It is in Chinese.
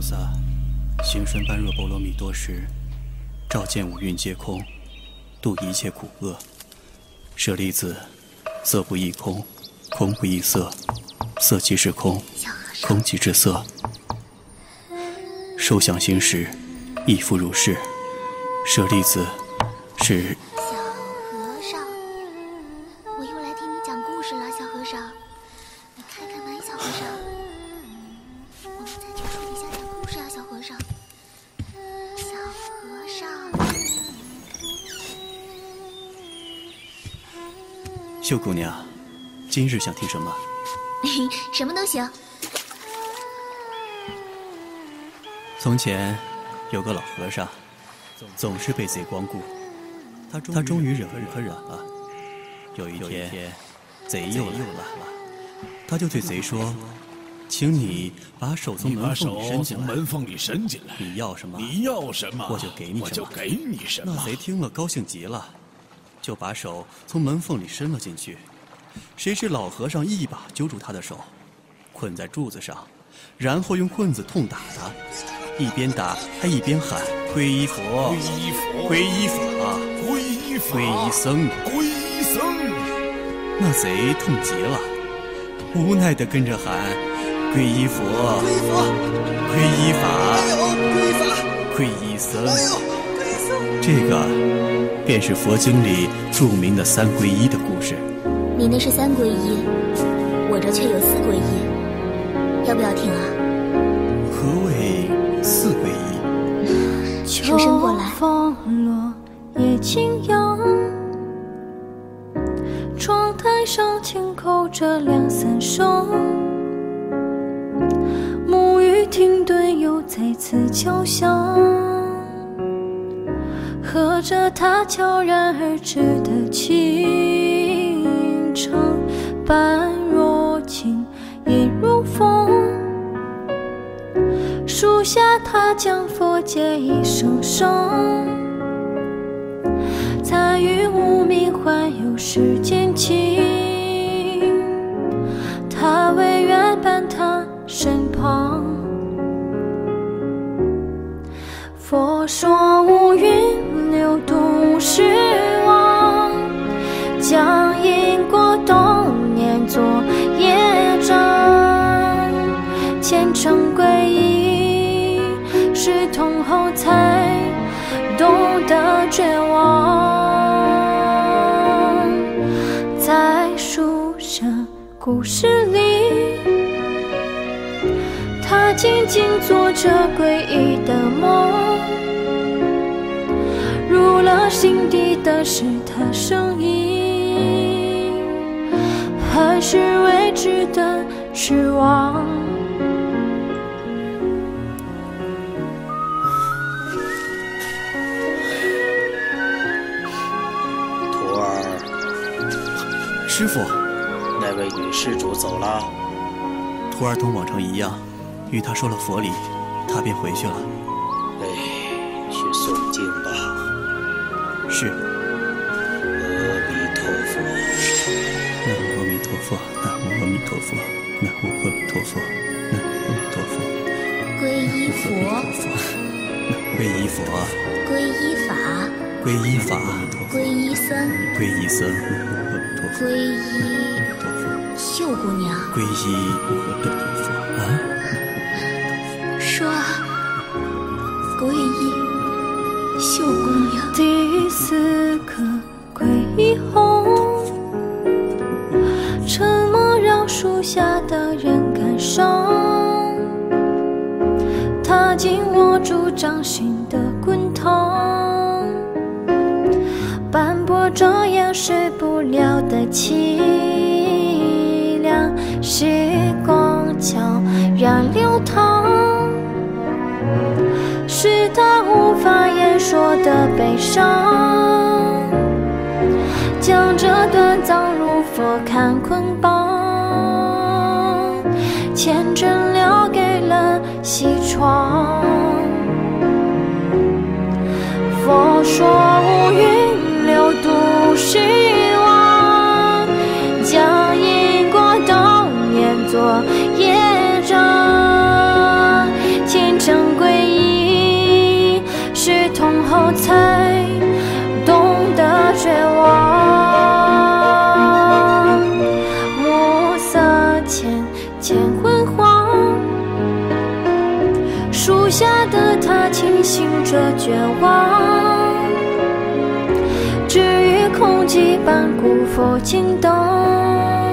菩萨，行深般若波罗蜜多时，照见五蕴皆空，度一切苦厄。舍利子，色不异空，空不异色，色即是空，空即是色。受想行识，亦复如是。舍利子，是。 小和尚，我又来听你讲故事了，小和尚。你开开门，小和尚。我们在这树底下讲故事啊，小和尚。小和尚。 秀姑娘，今日想听什么？ 什么都行。 从前有个老和尚，总是被贼光顾。他终于忍无可忍了。有一天，贼又来了，他就对贼说：“请你把手从门缝里伸进来。你要什么？我就给你什么。”那贼听了高兴极了，就把手从门缝里伸了进去。谁知老和尚一把揪住他的手，困在柱子上，然后用棍子痛打他。一边打还一边喊：“皈依佛，皈依佛，皈依法，皈依法，皈依僧，皈依僧。”那贼痛极了，无奈地跟着喊：“皈依佛，皈依法，皈依僧。”这个便是佛经里著名的三皈依的故事。 你那是三皈依，我这却有四皈依，要不要听啊？ 何谓四皈依？ 手伸过来。 风落叶轻扬，窗台上轻扣着两三声，木鱼停顿又再次敲响，和着它悄然而至的清唱，般若情意如风。树下他将佛界一声声，参与无名环游世间情，他唯愿伴他身旁。佛说无云流度世妄，将因果动念作业障，虔诚皈依是通后才懂得绝望。在书生故事里，他静静做着皈依的梦，入了心底的是他声音，还是未知的失望。 师父， 那位女施主走了。 徒儿同往常一样，与他说了佛理，他便回去了。 哎，去诵经吧。 是。 阿弥陀佛。 南无阿弥陀佛，南无阿弥陀佛，南无阿弥陀佛，南无阿弥陀佛。 皈依佛， 皈依佛， 皈依法， 皈依法， 皈依僧， 皈依僧， 皈依秀姑娘， 皈依阿弥陀佛啊！ 说啊，皈依秀姑娘。 第四个皈依后，沉默让树下的人感伤，他紧握住掌心的滚烫，斑驳着掩饰不了的凄凉，时光悄然流淌，是他无法言说的悲伤，将这短藏如佛龛捆绑，虔诚留给了西窗。佛说无云流度世妄，将因果动念作业障，虔诚醒着绝望，至于空寂般古佛惊动。